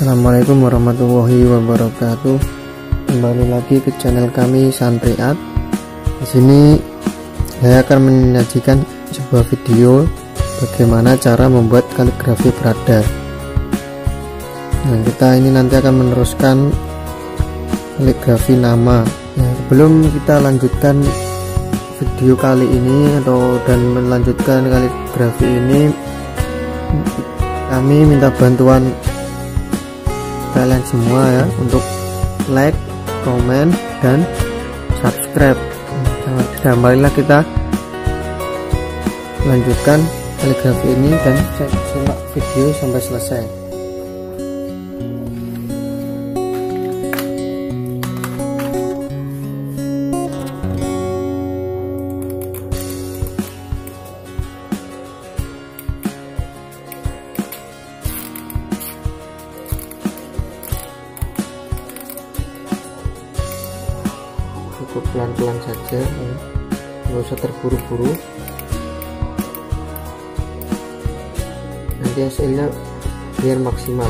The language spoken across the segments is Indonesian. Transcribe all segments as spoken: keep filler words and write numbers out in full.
Assalamualaikum warahmatullahi wabarakatuh. Kembali lagi ke channel kami Santri Art. Di sini saya akan menyajikan sebuah video bagaimana cara membuat kaligrafi berada. Nah, kita ini nanti akan meneruskan kaligrafi nama. Ya, sebelum kita lanjutkan video kali ini atau dan melanjutkan kaligrafi ini, kami minta bantuan kalian semua ya untuk like, komen, dan subscribe. Nah, marilah kita lanjutkan kaligrafi ini dan simak video sampai selesai. Cukup pelan-pelan saja, nggak usah terburu-buru, nanti hasilnya biar maksimal.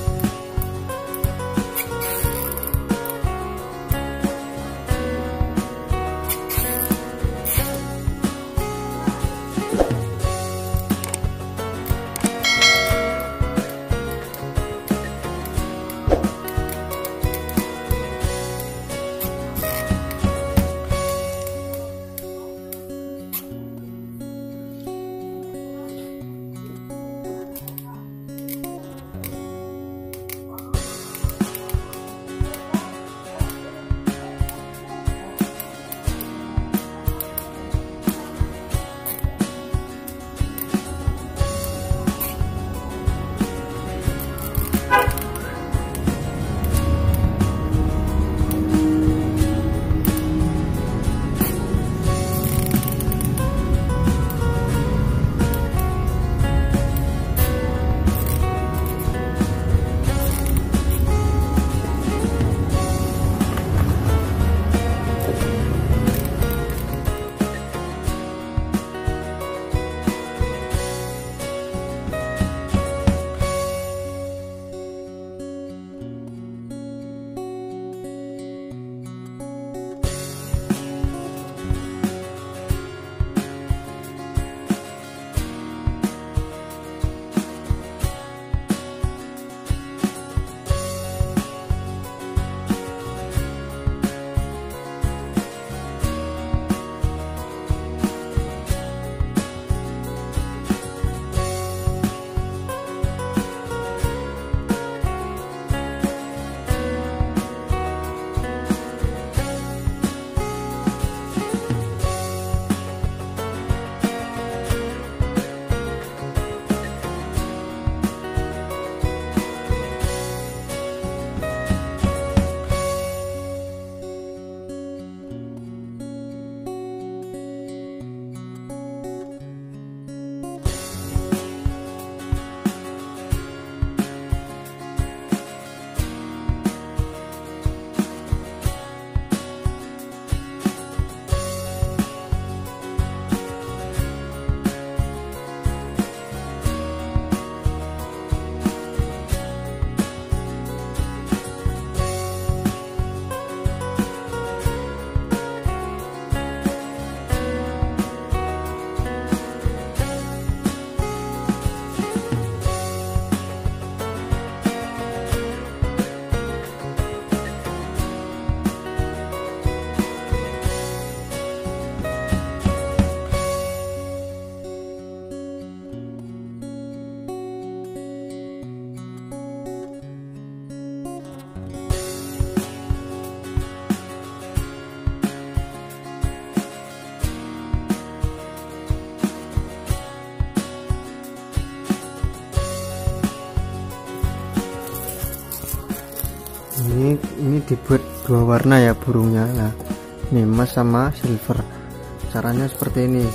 Ini ini dibuat dua warna ya burungnya. Nah, ini emas sama silver. Caranya seperti ini.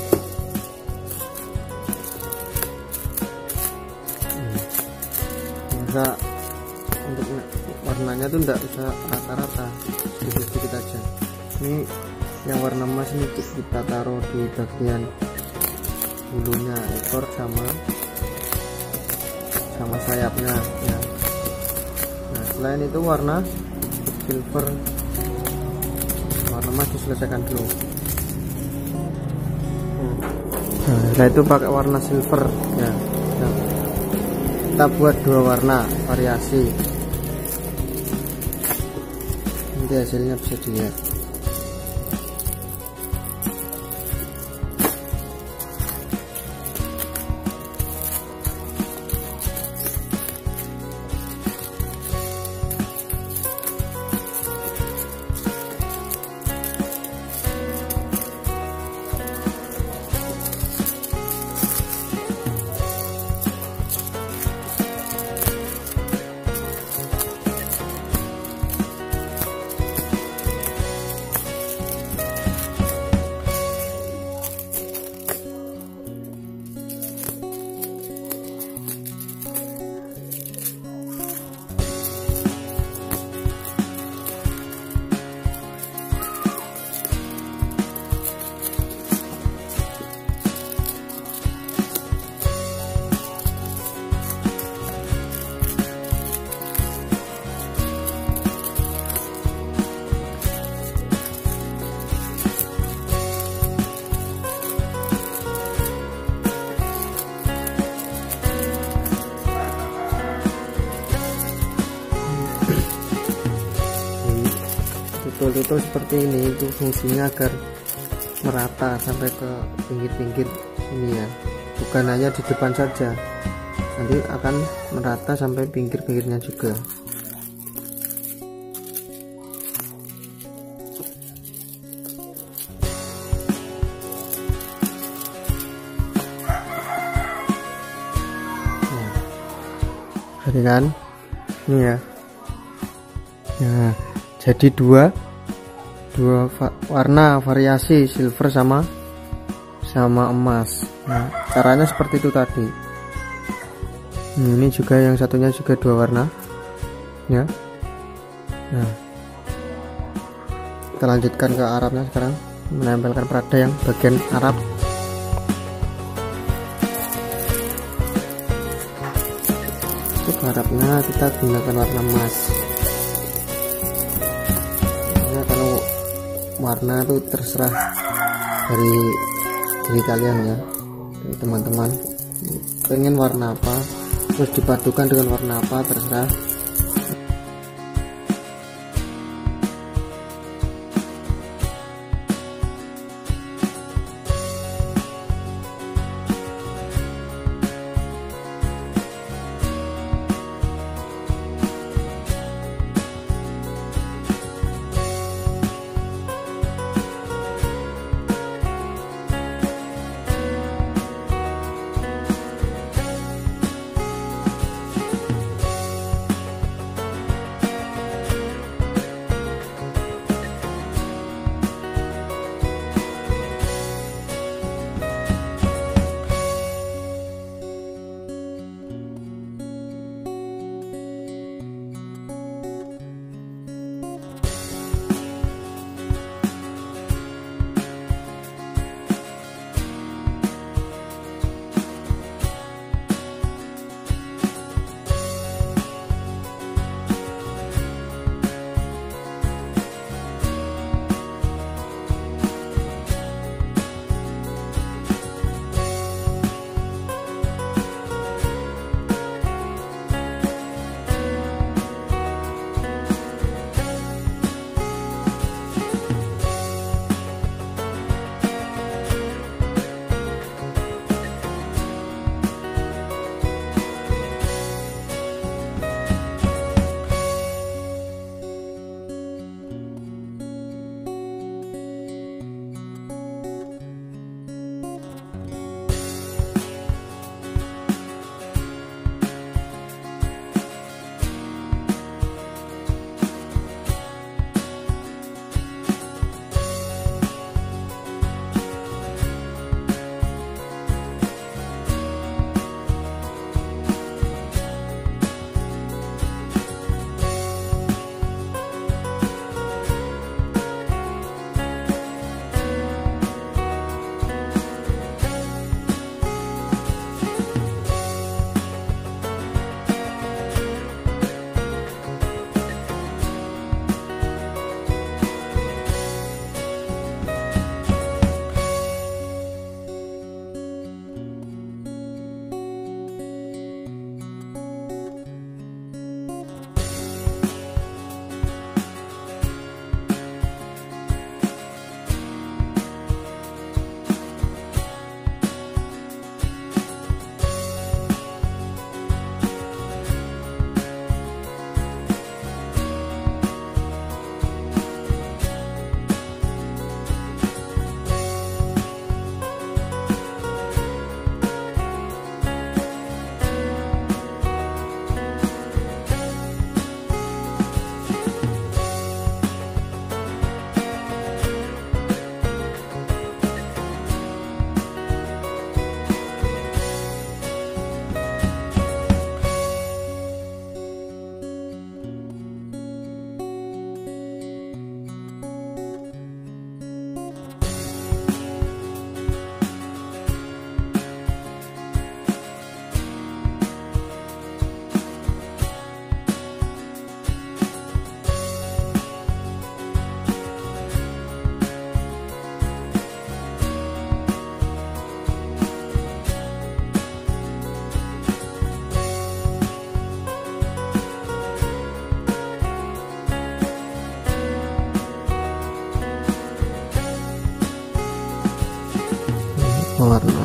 Bisa untuk warnanya tuh enggak usah rata-rata, sedikit-sedikit aja. Ini yang warna emas ini kita taruh di bagian bulunya ekor sama sama sayapnya ya. Selain itu warna silver, warna emas diselesaikan dulu. Nah, setelah itu pakai warna silver ya. Nah, kita buat dua warna variasi. Nanti hasilnya bisa dilihat. Tutul-tutul seperti ini itu fungsinya agar merata sampai ke pinggir-pinggir ini ya, bukan hanya di depan saja, nanti akan merata sampai pinggir-pinggirnya juga. Nah, jadi kan ini ya, nah jadi dua dua va warna variasi silver sama sama emas. Nah, caranya seperti itu tadi. Hmm, ini juga yang satunya juga dua warna ya. Nah, kita lanjutkan ke Arabnya sekarang, menempelkan perada yang bagian Arab. Untuk Arabnya kita gunakan warna emas. Warna itu terserah dari dari kalian ya, dari teman-teman pengen warna apa, terus dipadukan dengan warna apa, terserah. mewarna.